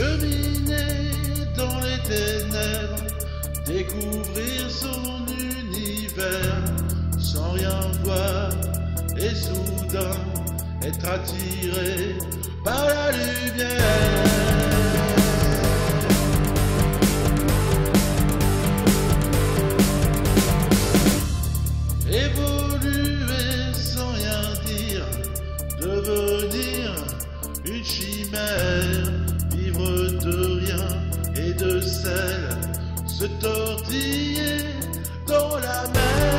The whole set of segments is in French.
cheminer dans les ténèbres, découvrir son univers, sans rien voir, et soudain être attiré par la lumière. Évoluer sans rien dire, devenir une chimère, vivre de rien et de sel, se tortiller dans la mer.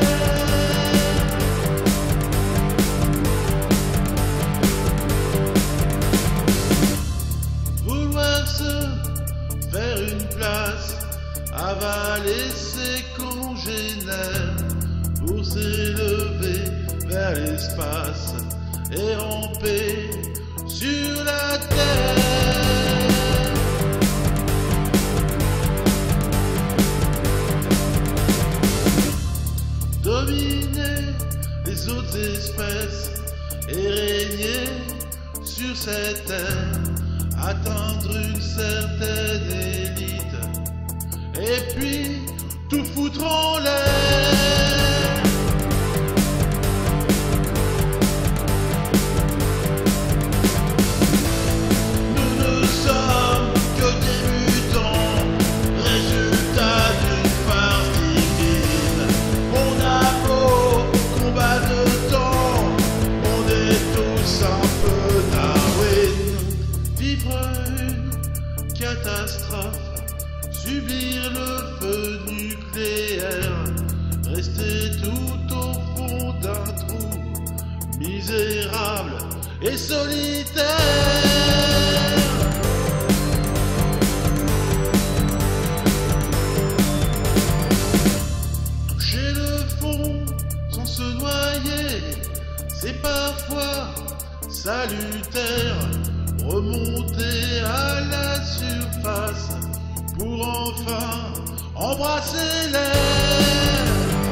Vouloir se faire une place, avaler ses congénères, pour s'élever vers l'espace et ramper sur la terre. Dominer les autres espèces et régner sur cette terre, atteindre une certaine élite et puis tout foutre en l'air. Catastrophe, subir le feu nucléaire, rester tout au fond d'un trou, misérable et solitaire. Toucher le fond sans se noyer, c'est parfois salutaire. Remonter à la surface pour enfin embrasser l'air.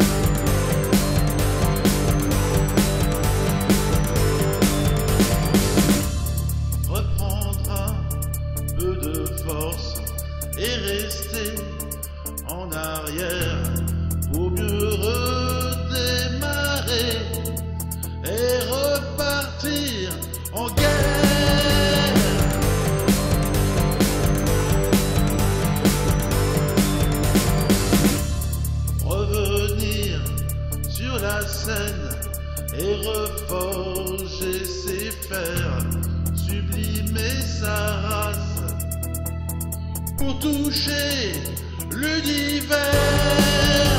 Reprendre un peu de force et rester en arrière pour mieux redémarrer et repartir en guerre. La scène et reforger ses fers, sublimer sa race pour toucher l'univers.